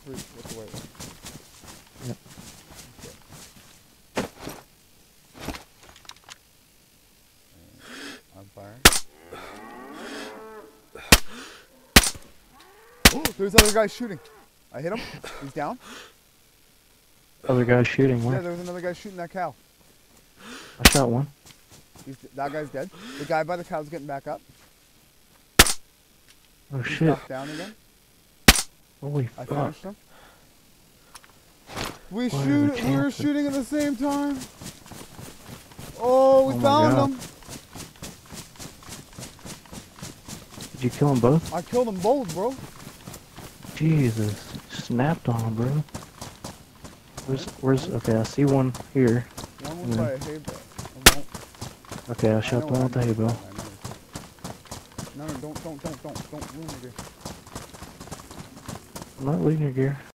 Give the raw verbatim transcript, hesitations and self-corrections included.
Where's, what's the white one? Yep. Okay. On fire. Oh, there's other guy shooting. I hit him. He's down. Other guy shooting Yeah, where? there was another guy shooting that cow. I shot one. He's, that guy's dead. The guy by the cow's getting back up. Oh He's shit. knocked down again. Holy I fuck. finished him. We What are shoot. the We were chances? shooting at the same time. Oh, we Oh my found God. them. Did you kill them both? I killed them both, bro. Jesus. Snapped on them, bro. Where's, where's, okay, I see one here. One was Yeah. by a hay bale. I won't- Okay, I I shot know the one it, with the I know hay it, bale. I know it. No, no, don't, don't, don't, don't, don't ruin the game. I'm not leaving your gear.